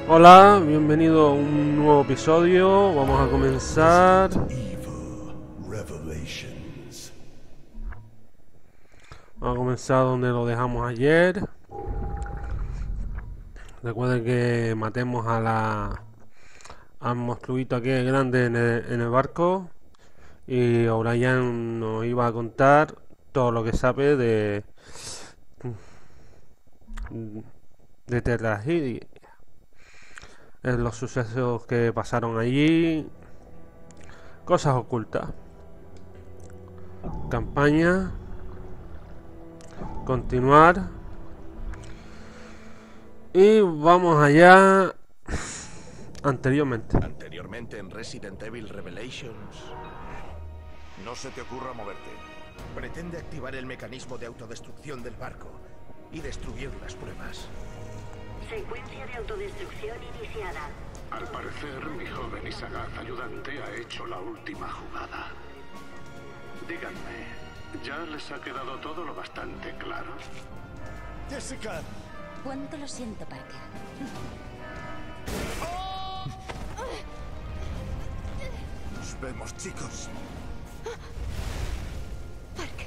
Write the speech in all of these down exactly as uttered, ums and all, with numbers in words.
Hola, bienvenido a un nuevo episodio. Vamos a comenzar. Vamos a comenzar donde lo dejamos ayer. Recuerden que matemos a la al monstruito aquí grande en el, en el barco. Y O'Brien nos iba a contar todo lo que sabe de de Terrahiri, los sucesos que pasaron allí, cosas ocultas, campaña, continuar y vamos allá. Anteriormente. Anteriormente en Resident Evil Revelations. No se te ocurra moverte. Pretende activar el mecanismo de autodestrucción del barco y destruir las pruebas. Secuencia de autodestrucción iniciada. Al parecer, mi joven y sagaz ayudante ha hecho la última jugada. Díganme, ¿ya les ha quedado todo lo bastante claro? ¡Jessica! Cuánto lo siento, Parker. Nos vemos, chicos. Parker.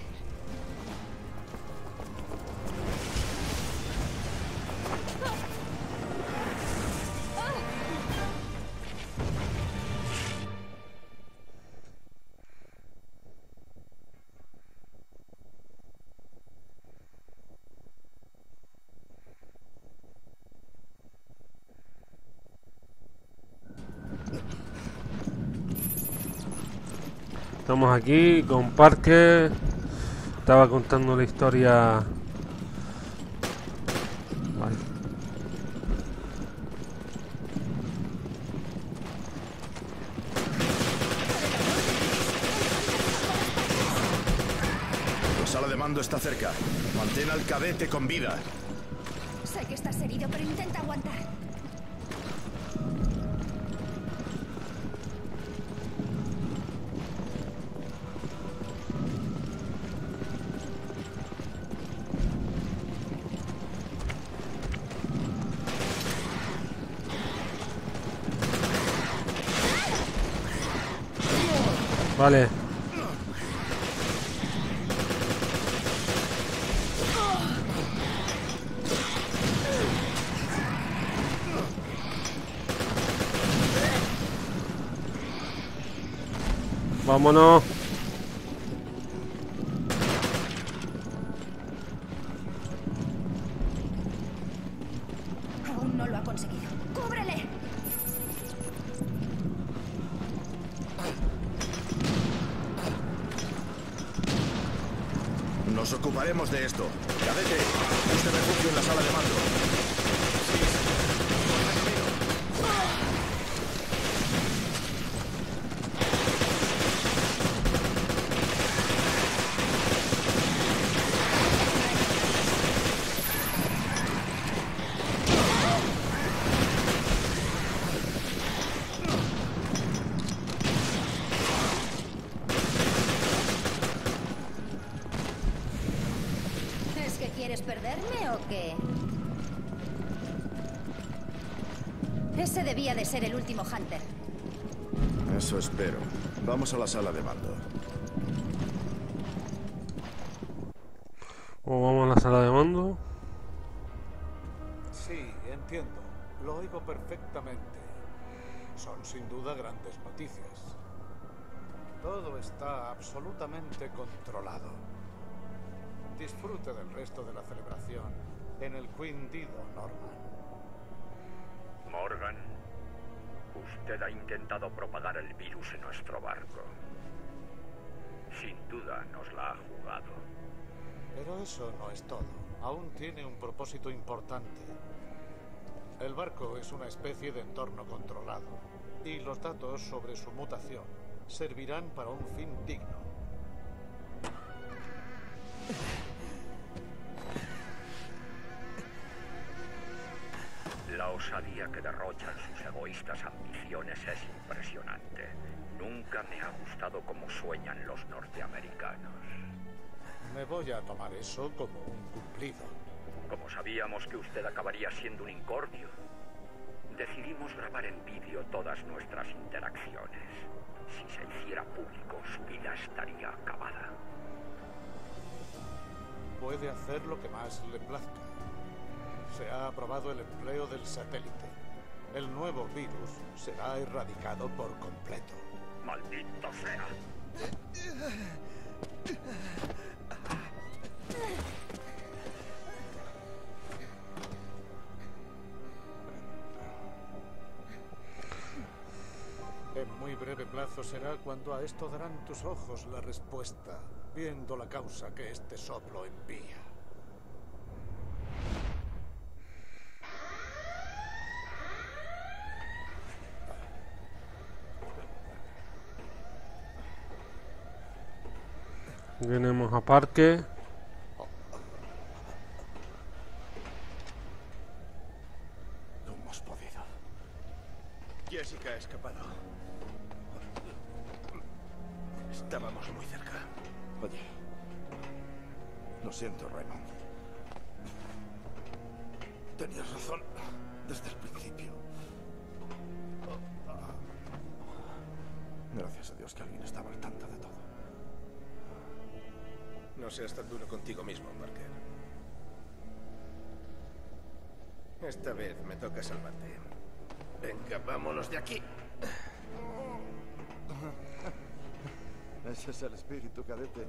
Estamos aquí con Parker. Estaba contando la historia. Vale. La sala de mando está cerca. Mantén al cadete con vida. Sé que estás herido, pero intenta aguantar. Vale. Vámonos. Aún no lo ha conseguido. ¡Cúbrele! Nos ocuparemos de esto. Cadete, busque refugio en la sala de mando. ¿Es que quieres perderme o qué? Ese debía de ser el último Hunter. Eso espero. Vamos a la sala de mando. O vamos a la sala de mando. Sí, entiendo. Lo oigo perfectamente. Son sin duda grandes noticias. Todo está absolutamente controlado. Disfrute del resto de la celebración en el Queen Dido, Norman. Morgan, usted ha intentado propagar el virus en nuestro barco. Sin duda nos la ha jugado. Pero eso no es todo. Aún tiene un propósito importante. El barco es una especie de entorno controlado, y los datos sobre su mutación servirán para un fin digno. La osadía que derrochan sus egoístas ambiciones es impresionante. Nunca me ha gustado cómo sueñan los norteamericanos. Me voy a tomar eso como un cumplido. Como sabíamos que usted acabaría siendo un incordio. en vídeo todas nuestras interacciones. Si se hiciera público, su vida estaría acabada. Puede hacer lo que más le plazca. Se ha aprobado el empleo del satélite. El nuevo virus será erradicado por completo. ¡Maldito sea! En muy breve plazo será cuando a esto darán tus ojos la respuesta, viendo la causa que este soplo envía. Tenemos a Parque. No hemos podido. Jessica ha escapado. Estábamos muy cerca. Oye, lo siento, Raymond. Tenías razón desde el principio. Gracias a Dios que alguien estaba al tanto de todo. No seas tan duro contigo mismo, Parker. Esta vez me toca salvarte. Venga, vámonos de aquí. Ese es el espíritu, cadete.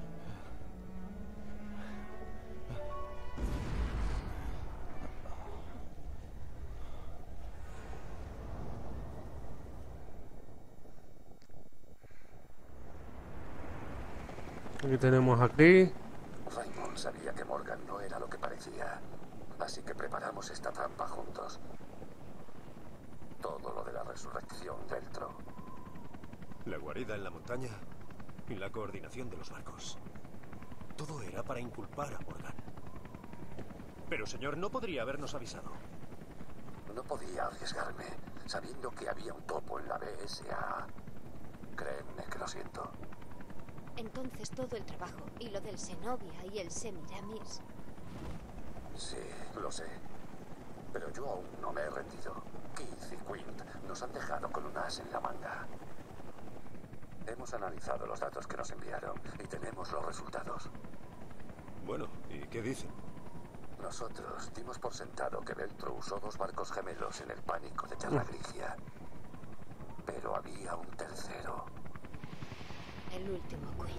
Aquí tenemos a Chris. Raymond sabía que Morgan no era lo que parecía, así que preparamos esta trampa juntos. Todo lo de la resurrección Veltro. La guarida en la montaña y la coordinación de los barcos. Todo era para inculpar a Morgan. Pero, señor, no podría habernos avisado. No podía arriesgarme, sabiendo que había un topo en la B S A. Créeme que lo siento. Entonces todo el trabajo, y lo del Zenobia y el Semiramis. Sí, lo sé. Pero yo aún no me he rendido. Keith y Quint nos han dejado con un as en la manga. Hemos analizado los datos que nos enviaron y tenemos los resultados. Bueno, ¿y qué dicen? Nosotros dimos por sentado que Veltro usó dos barcos gemelos en el pánico de Terra Grigia. Pero había un tercero. El último Queen.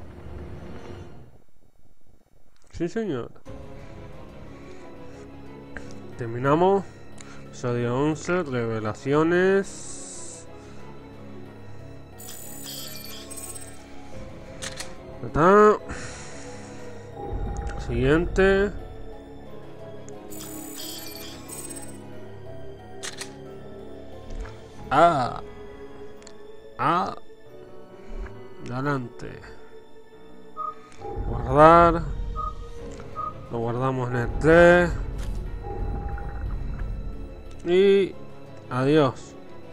Sí, señor. Terminamos. Episodio once, revelaciones. ¿Verdad? Siguiente. Ah. Ah. Adelante. Guardar. Lo guardamos en el tres. Y adiós.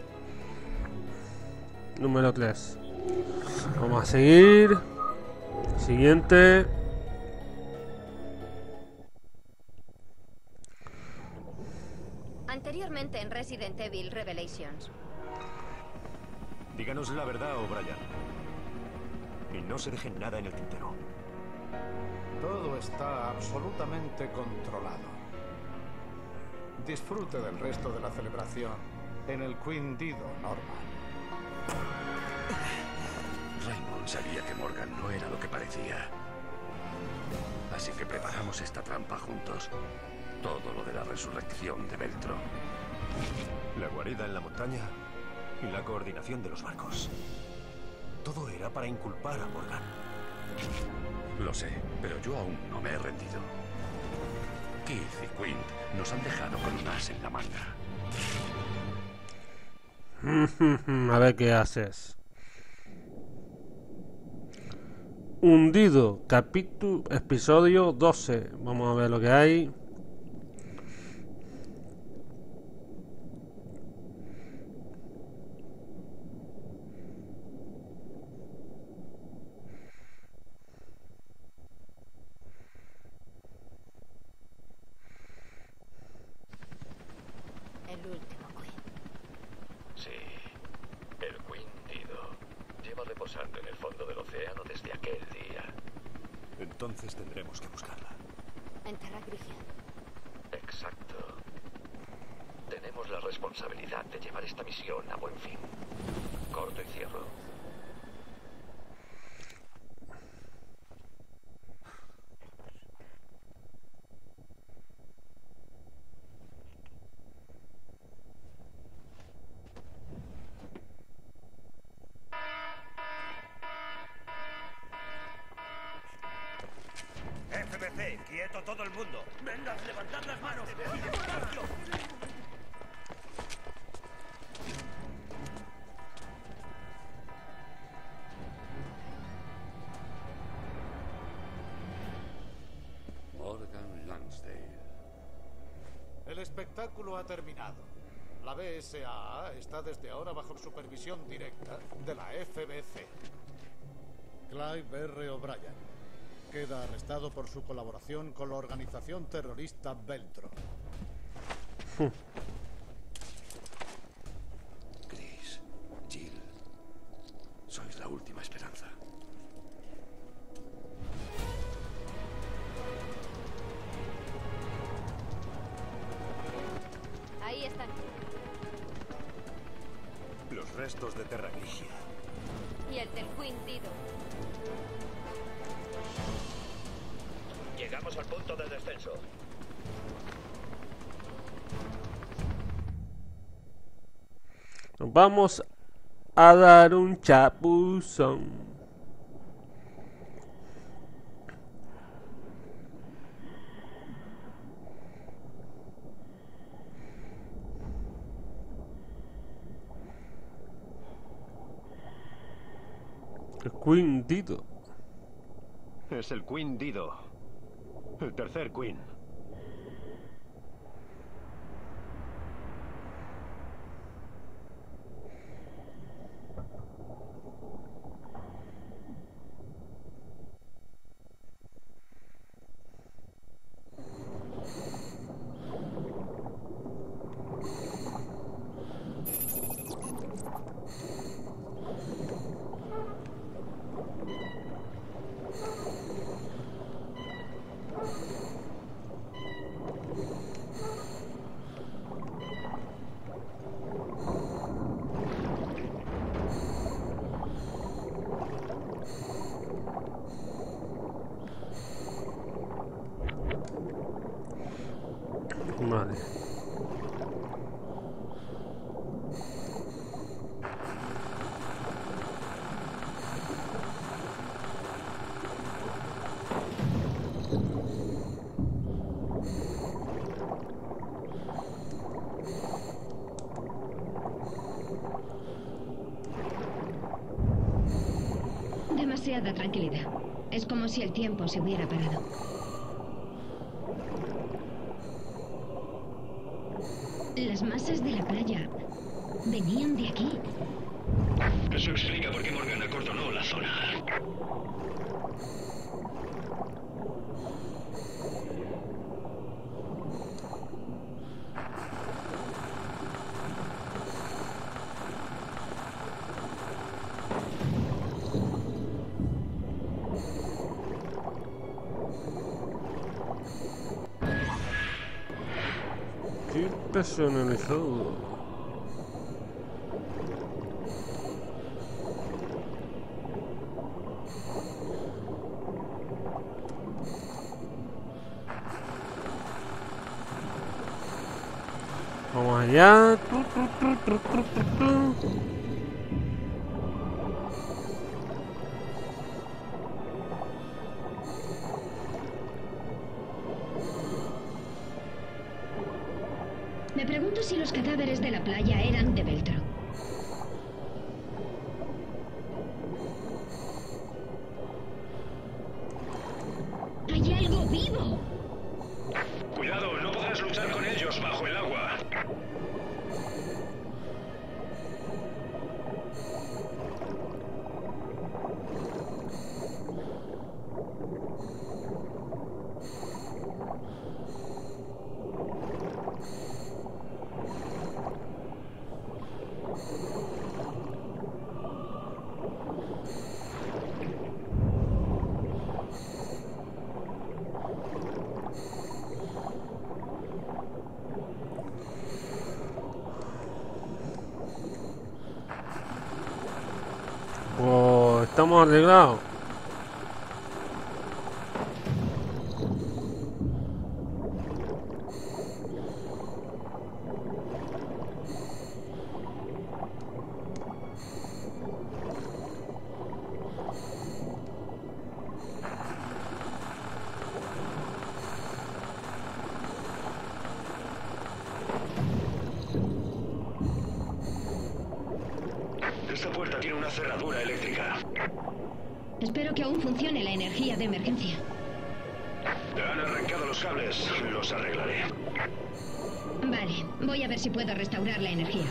Número tres. Vamos a seguir. Siguiente. Anteriormente en Resident Evil Revelations. Díganos la verdad, O'Brien. Y no se dejen nada en el tintero. Todo está absolutamente controlado. Disfrute del resto de la celebración en el Queen Dido, Norman. Raymond sabía que Morgan no era lo que parecía. Así que preparamos esta trampa juntos. Todo lo de la resurrección de Veltro. La guarida en la montaña y la coordinación de los barcos. Todo era para inculpar a Morgan. Lo sé, pero yo aún no me he rendido. Keith y Quint nos han dejado con un as en la manga. A ver qué haces. Hundido, capítulo, episodio doce. Vamos a ver lo que hay. El último Queen. reposando en el fondo del océano desde aquel día. Entonces tendremos que buscarla. En Terra Grigia. Exacto. Tenemos la responsabilidad de llevar esta misión a buen fin. Corto y cierro. F B C, quieto todo el mundo. Venga, levantad las manos. Morgan Lansdale. El espectáculo ha terminado. La B S A A está desde ahora bajo supervisión directa de la F B C. Clive R. O'Brien queda arrestado por su colaboración con la organización terrorista Veltro. Chris, Jill, sois la última esperanza. Ahí están. Los restos de Terra Grigia. Y el del Queen Dido. Llegamos al punto de descenso. Nos vamos a dar un chapuzón. El Queen Dido. Es el Queen Dido. El tercer Queen. Vale. Demasiada tranquilidad. Es como si el tiempo se hubiera parado. Las masas de la playa venían de aquí. Eso explica por qué Morgan acordonó la zona. Qué personalizado. Vamos allá. Tu, tu, tu, tu, tu, tu, tu. Me pregunto si los cadáveres de la playa eran de Veltro. ¡Hay algo vivo! Cuidado, no podrás luchar con ellos bajo el agua. estamos arreglados. Esta puerta tiene una cerradura eléctrica. Espero que aún funcione la energía de emergencia. Han arrancado los cables. Los arreglaré. Vale, voy a ver si puedo restaurar la energía.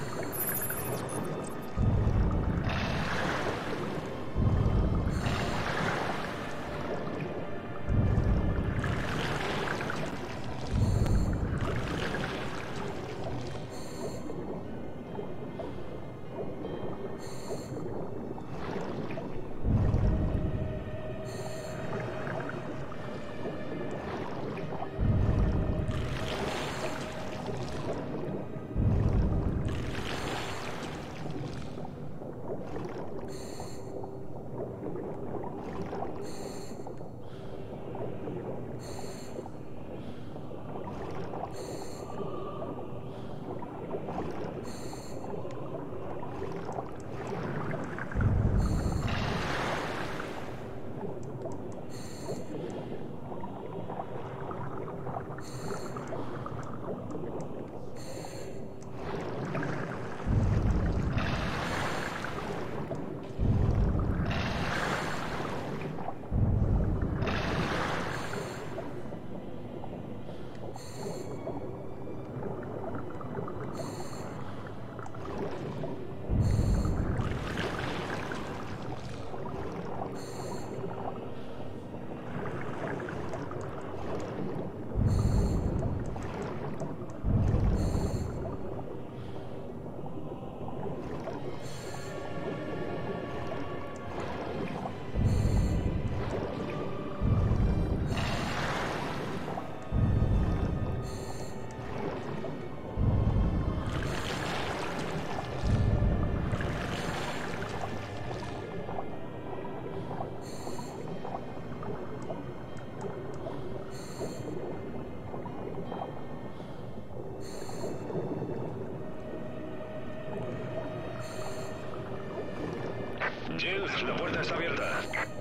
Jill, la puerta está abierta.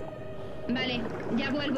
Vale, ya vuelvo.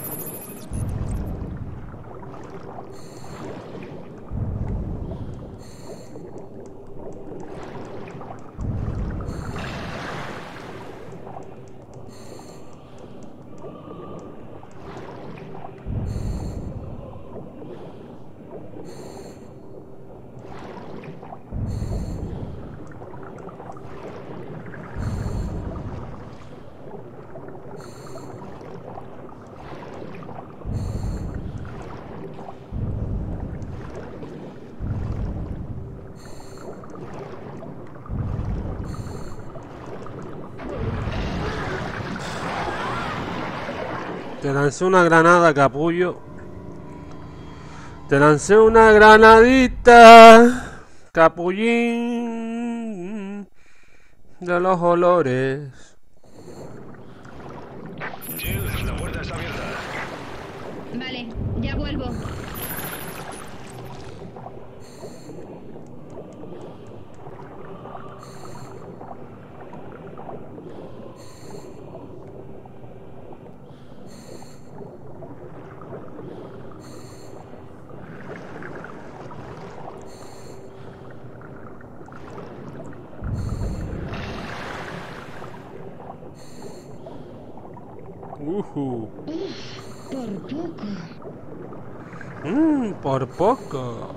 Te lancé una granada, capullo. Te lancé una granadita, capullín de los olores. Jill, la puerta está abierta. Vale, ya vuelvo. Uhu. Por poco. Mmm, por poco.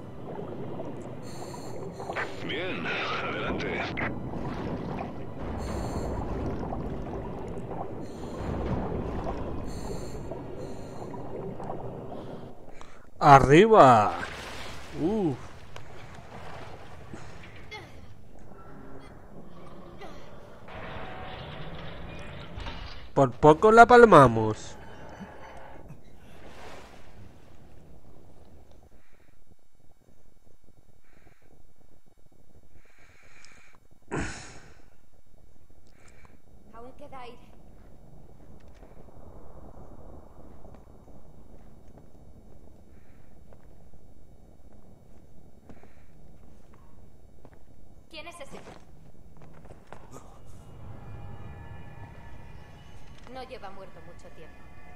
Bien, adelante. Arriba. Uh. Por poco la palmamos. Aún queda aire. ¿Quién es ese? No lleva muerto mucho tiempo.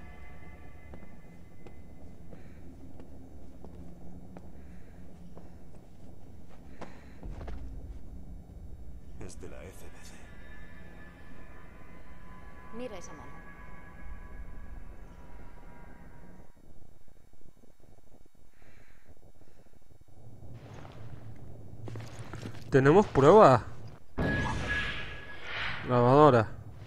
Es de la F B C. Mira esa mano. Tenemos pruebas. Grabadora.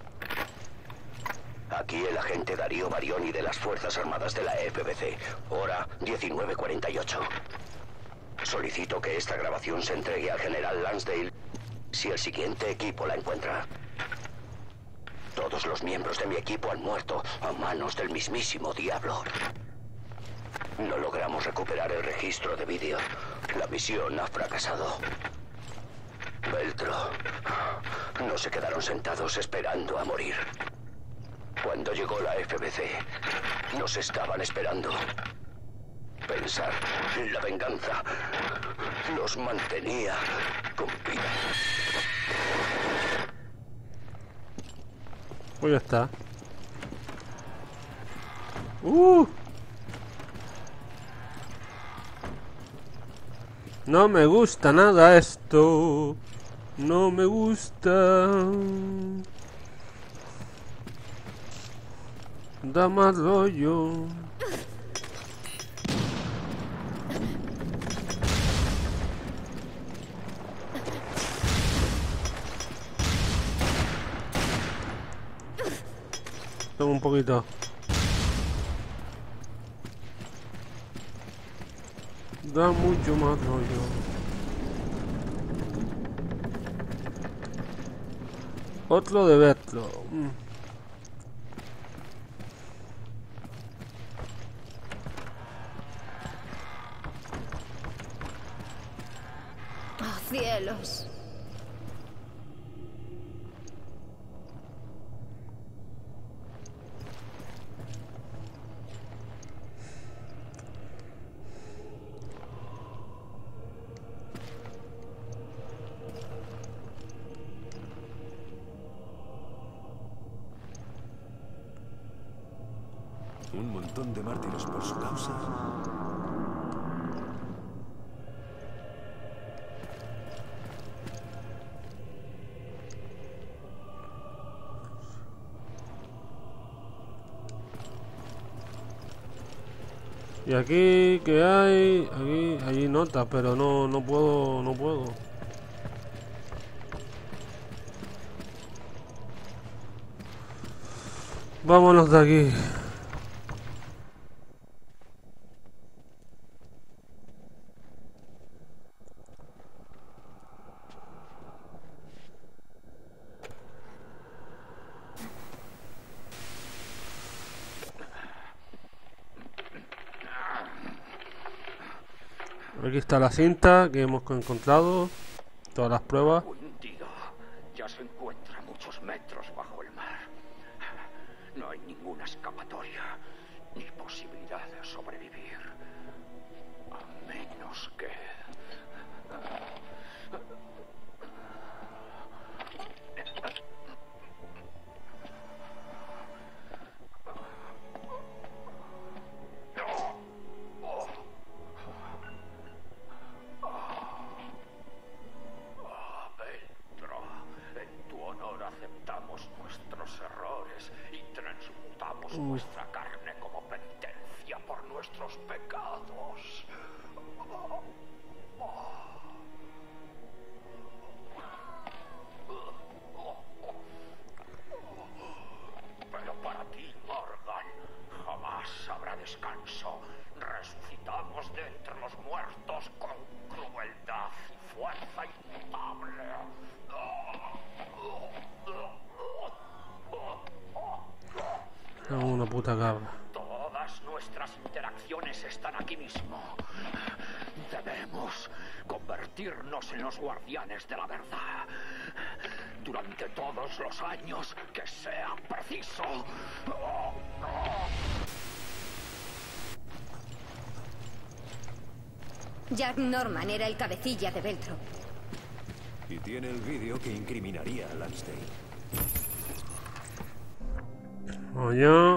Aquí el agente Darío Barioni de las Fuerzas Armadas de la F B C. Hora diecinueve cuarenta y ocho. Solicito que esta grabación se entregue al general Lansdale si el siguiente equipo la encuentra. Todos los miembros de mi equipo han muerto a manos del mismísimo diablo. No logramos recuperar el registro de vídeo. La misión ha fracasado. Veltro. No se quedaron sentados esperando a morir. Cuando llegó la F B C, nos estaban esperando. Pensar en la venganza los mantenía con vida. Pues ya está. Uh. No me gusta nada esto. No me gusta. Da más rollo. Toma un poquito. Da mucho más rollo. Otro de verlo. Mm. ¡Oh, cielos! Un montón de mártires por su causa. Y aquí, ¿qué hay? Aquí, hay notas, pero no, no puedo, no puedo. Vámonos de aquí. Aquí está la cinta que hemos encontrado, todas las pruebas. Hundido. Ya se encuentra a muchos metros bajo el mar. No hay ninguna escapatoria, ni posibilidad de sobrevivir. A menos que... nuestra carne como penitencia por nuestros pecados. Pero para ti, Morgan, jamás habrá descanso. Resucitamos de entre los muertos con crueldad y fuerza inmutable. Una puta cabra. Todas nuestras interacciones están aquí mismo. Debemos convertirnos en los guardianes de la verdad. durante todos los años que sea preciso. Jack Norman era el cabecilla de Veltro. Y tiene el vídeo que incriminaría a Lansdale. Oye.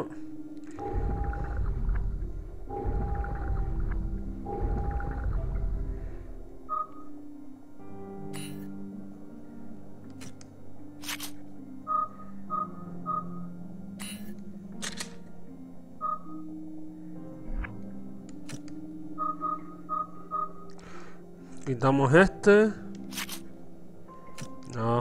Quitamos este. No.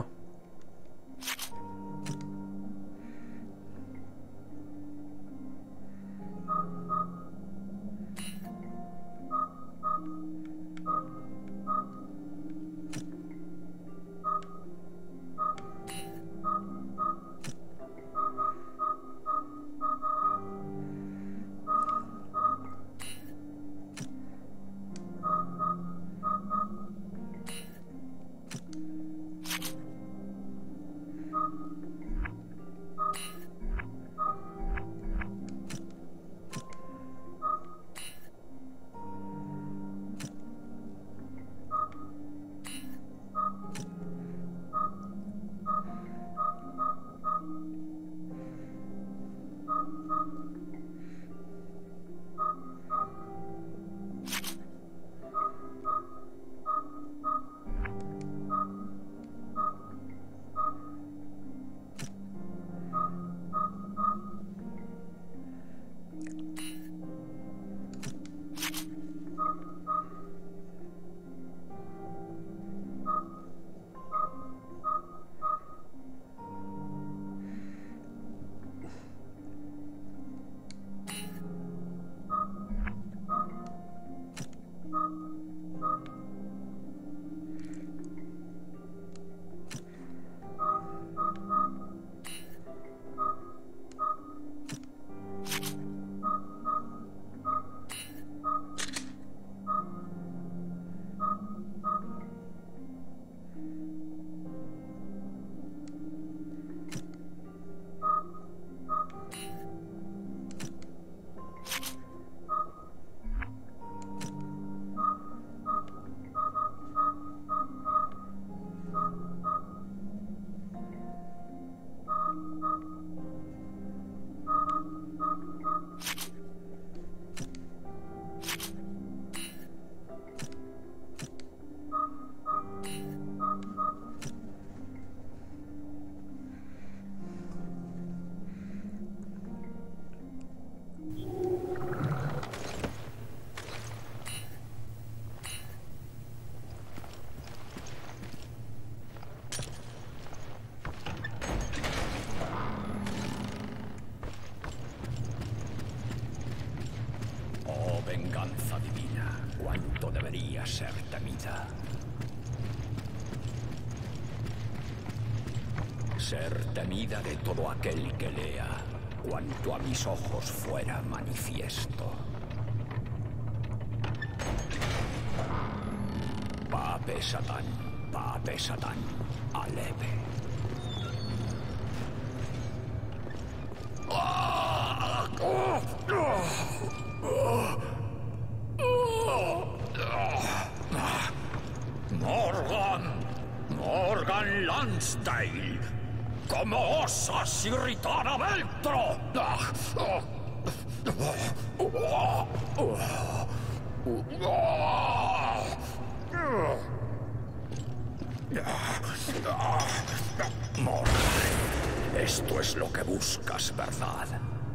Venganza divina, cuánto debería ser temida. Ser temida de todo aquel que lea, cuanto a mis ojos fuera manifiesto. Pape Satán, Pape Satán, Aleve. Morgan, Morgan Lansdale, ¿cómo osas irritar a Veltro? Morgan, esto es lo que buscas, ¿verdad?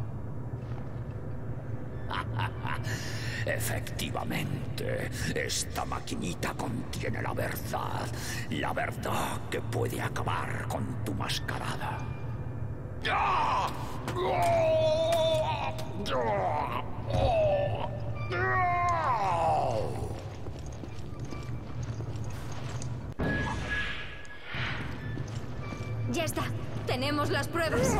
Efectivamente, esta maquinita contiene la verdad. La verdad que puede acabar con tu mascarada. Ya está. Tenemos las pruebas.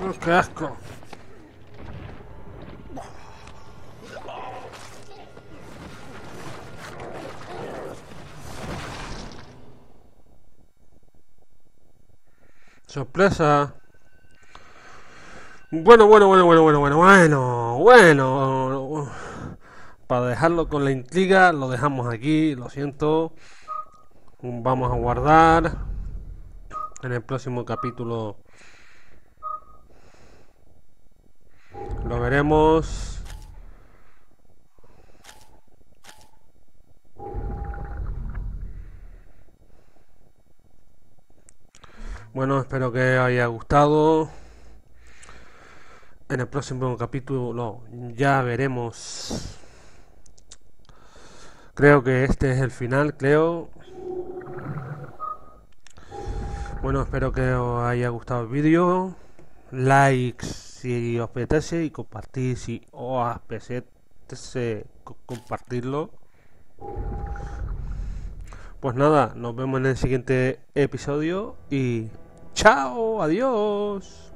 ¡Qué asco! ¡Sorpresa! Bueno, bueno, bueno, bueno, bueno, bueno, bueno, bueno. Para dejarlo con la intriga, lo dejamos aquí, lo siento. Vamos a guardar. En el próximo capítulo lo veremos. Bueno, espero que os haya gustado. En el próximo capítulo ya veremos. Creo que este es el final, creo. Bueno, espero que os haya gustado el vídeo. Like si os apetece y compartir si os apetece compartirlo. Pues nada, nos vemos en el siguiente episodio y chao, adiós.